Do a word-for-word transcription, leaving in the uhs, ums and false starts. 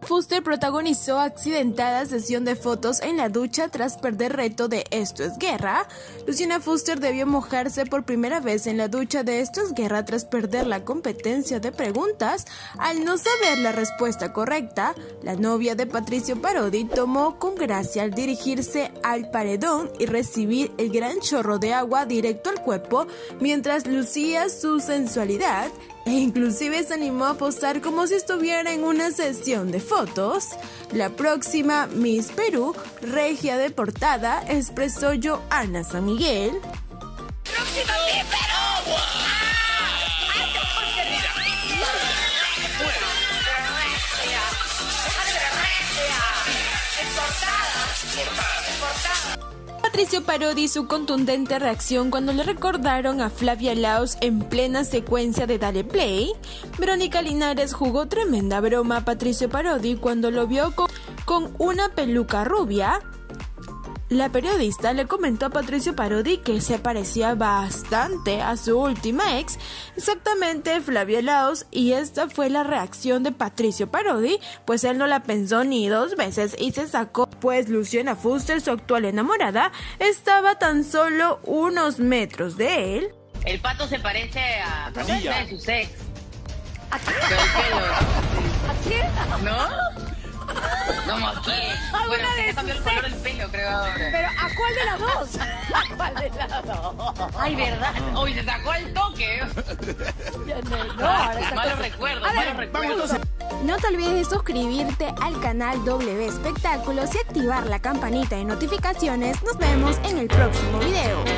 Fuster protagonizó accidentada sesión de fotos en la ducha tras perder reto de Esto es Guerra. Luciana Fuster debió mojarse por primera vez en la ducha de Esto es Guerra tras perder la competencia de preguntas. Al no saber la respuesta correcta, la novia de Patricio Parodi tomó con gracia al dirigirse al paredón y recibir el gran chorro de agua directo al cuerpo mientras lucía su sensualidad. E inclusive se animó a posar como si estuviera en una sesión de fotos. La próxima Miss Perú, regia de portada, expresó Johanna San Miguel. ¡Próxima Miss Perú! Patricio Parodi su contundente reacción cuando le recordaron a Flavia Laos en plena secuencia de Dale Play. Verónica Linares jugó tremenda broma a Patricio Parodi cuando lo vio con, con una peluca rubia. La periodista le comentó a Patricio Parodi que se parecía bastante a su última ex, exactamente Flavia Laos, y esta fue la reacción de Patricio Parodi, pues él no la pensó ni dos veces y se sacó, pues Luciana Fuster, su actual enamorada, estaba tan solo unos metros de él. El pato se parece a, a una de sus ex. ¿A quién? ¿A quién? ¿No? ¿Cómo a quién? Bueno, se cambió el color del pelo, creo ahora. ¿Pero a cuál de las dos? ¿A cuál de las dos? Ay, ¿verdad? Hoy se sacó el toque. Ya no, no, ahora está malos con... recuerdos, malos recuerdos. No te olvides de suscribirte al canal W Espectáculos y activar la campanita de notificaciones. Nos vemos en el próximo video.